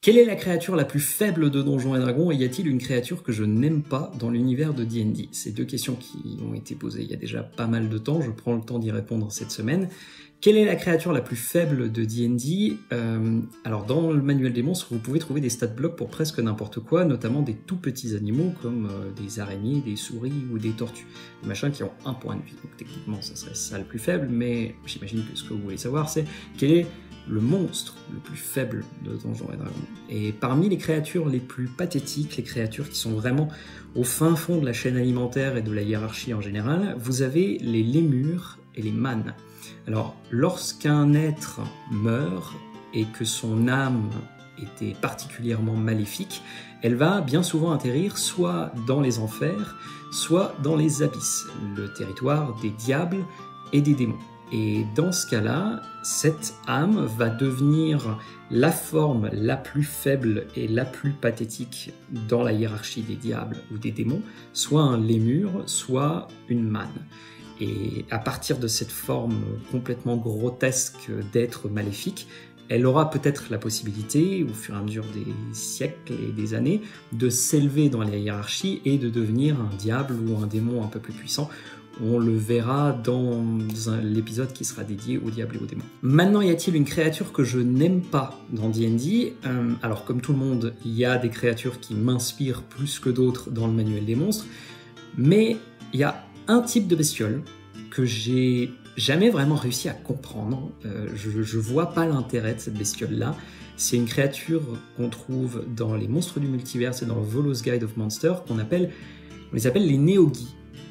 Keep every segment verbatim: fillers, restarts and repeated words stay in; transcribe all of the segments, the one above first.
Quelle est la créature la plus faible de Donjons et Dragons et y a-t-il une créature que je n'aime pas dans l'univers de D and D? C'est deux questions qui ont été posées il y a déjà pas mal de temps, je prends le temps d'y répondre cette semaine. Quelle est la créature la plus faible de D and D? euh, Alors dans le manuel des monstres, vous pouvez trouver des stat blocks pour presque n'importe quoi, notamment des tout petits animaux comme euh, des araignées, des souris ou des tortues. Des machins qui ont un point de vie, donc techniquement ça serait ça le plus faible, mais j'imagine que ce que vous voulez savoir c'est quel est le monstre le plus faible de Donjons et Dragons. Et parmi les créatures les plus pathétiques, les créatures qui sont vraiment au fin fond de la chaîne alimentaire et de la hiérarchie en général, vous avez les lémures et les mânes. Alors, lorsqu'un être meurt et que son âme était particulièrement maléfique, elle va bien souvent atterrir soit dans les enfers, soit dans les abysses, le territoire des diables et des démons. Et dans ce cas-là, cette âme va devenir la forme la plus faible et la plus pathétique dans la hiérarchie des diables ou des démons, soit un lémur, soit une manne. Et à partir de cette forme complètement grotesque d'être maléfique, elle aura peut-être la possibilité, au fur et à mesure des siècles et des années, de s'élever dans la hiérarchie et de devenir un diable ou un démon un peu plus puissant. On le verra dans l'épisode qui sera dédié au diable et aux démons. Maintenant, y a-t-il une créature que je n'aime pas dans D and D? euh, Alors, comme tout le monde, il y a des créatures qui m'inspirent plus que d'autres dans le manuel des monstres, mais il y a un type de bestiole que j'ai jamais vraiment réussi à comprendre. Euh, je, je vois pas l'intérêt de cette bestiole-là. C'est une créature qu'on trouve dans les monstres du multivers et dans Volo's Guide of Monsters, qu'on appelle, on les appelle les Néogis.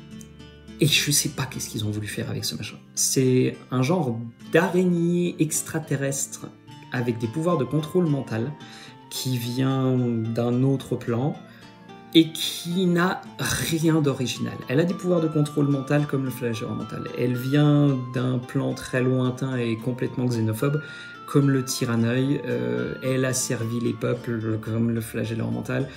Et je sais pas qu'est-ce qu'ils ont voulu faire avec ce machin. C'est un genre d'araignée extraterrestre avec des pouvoirs de contrôle mental qui vient d'un autre plan et qui n'a rien d'original. Elle a des pouvoirs de contrôle mental comme le flagelleur mental. Elle vient d'un plan très lointain et complètement xénophobe comme le tyranneuil. Euh, elle a servi les peuples comme le flagelleur mental.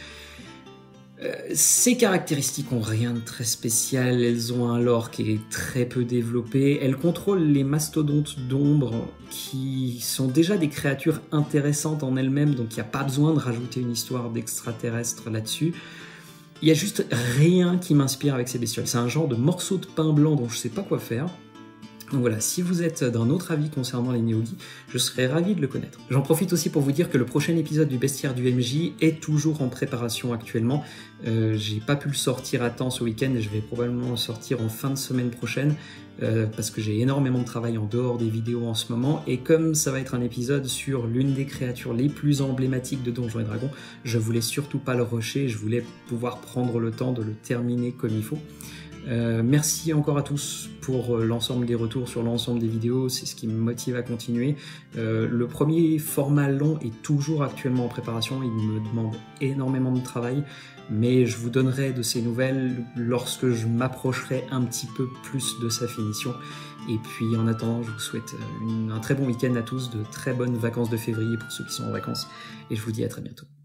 Euh, ces caractéristiques ont rien de très spécial, elles ont un lore qui est très peu développé, elles contrôlent les mastodontes d'ombre qui sont déjà des créatures intéressantes en elles-mêmes, donc il n'y a pas besoin de rajouter une histoire d'extraterrestre là-dessus. Il n'y a juste rien qui m'inspire avec ces bestioles, c'est un genre de morceau de pain blanc dont je ne sais pas quoi faire. Donc voilà, si vous êtes d'un autre avis concernant les Néogis, je serais ravi de le connaître. J'en profite aussi pour vous dire que le prochain épisode du Bestiaire du M J est toujours en préparation actuellement. Euh, j'ai pas pu le sortir à temps ce week-end et je vais probablement le sortir en fin de semaine prochaine euh, parce que j'ai énormément de travail en dehors des vidéos en ce moment et comme ça va être un épisode sur l'une des créatures les plus emblématiques de Donjons et Dragons, je voulais surtout pas le rusher, je voulais pouvoir prendre le temps de le terminer comme il faut. Euh, merci encore à tous pour l'ensemble des retours sur l'ensemble des vidéos, c'est ce qui me motive à continuer. Euh, le premier format long est toujours actuellement en préparation, il me demande énormément de travail, mais je vous donnerai de ces nouvelles lorsque je m'approcherai un petit peu plus de sa finition. Et puis en attendant, je vous souhaite une, un très bon week-end à tous, de très bonnes vacances de février pour ceux qui sont en vacances, et je vous dis à très bientôt.